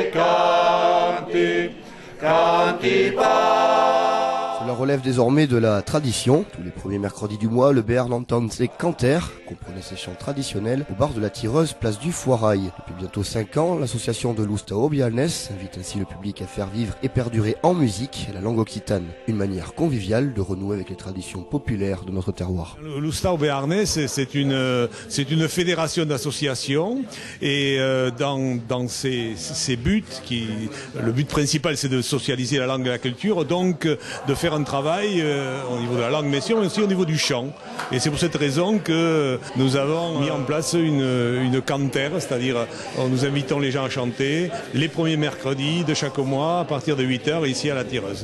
Cela relève désormais de la tradition. Tous les premiers mercredis du mois, le Béarn entend ses canters, comprenez ses chants traditionnels, au bar de la Tireuse, place du Foirail. Depuis bientôt 5 ans, l'association de Lustau Béarnais invite ainsi le public à faire vivre et perdurer en musique la langue occitane. Une manière conviviale de renouer avec les traditions populaires de notre terroir. Le Lustau Béarnais, c'est une fédération d'associations et dans ses buts, le but principal c'est de socialiser la langue et la culture, donc de faire un travail au niveau de la langue, mais aussi au niveau du chant. Et c'est pour cette raison que nous avons mis en place une cantère, c'est-à-dire nous invitons les gens à chanter les premiers mercredis de chaque mois à partir de 8 h ici à la Tireuse.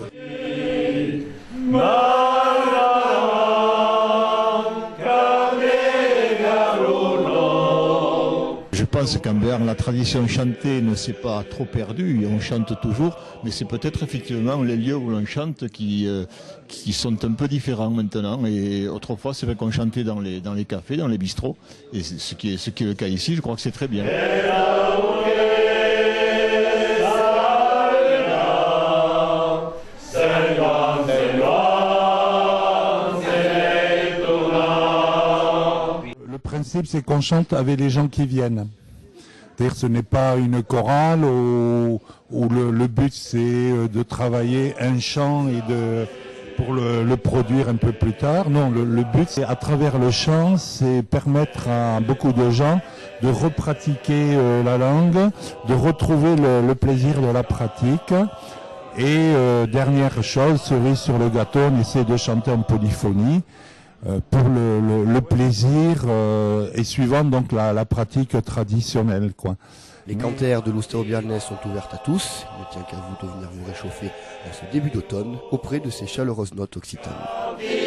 Je pense qu'en Béarn, la tradition chantée ne s'est pas trop perdue, on chante toujours, mais c'est peut-être effectivement les lieux où l'on chante qui sont un peu différents maintenant. Et autrefois, c'est vrai qu'on chantait dans les cafés, dans les bistrots, et ce qui est le cas ici, je crois que c'est très bien. Le principe, c'est qu'on chante avec les gens qui viennent. C'est-à-dire, ce n'est pas une chorale où le but, c'est de travailler un chant et pour le produire un peu plus tard. Non, le but, c'est à travers le chant, c'est permettre à beaucoup de gens de repratiquer la langue, de retrouver le plaisir de la pratique. Et dernière chose, cerise sur le gâteau, on essaie de chanter en polyphonie. Pour le plaisir et suivant donc la pratique traditionnelle, quoi. Les canters de Lustau Béarnais sont ouvertes à tous. Il ne tient qu'à vous de venir vous réchauffer en ce début d'automne auprès de ces chaleureuses notes occitanes.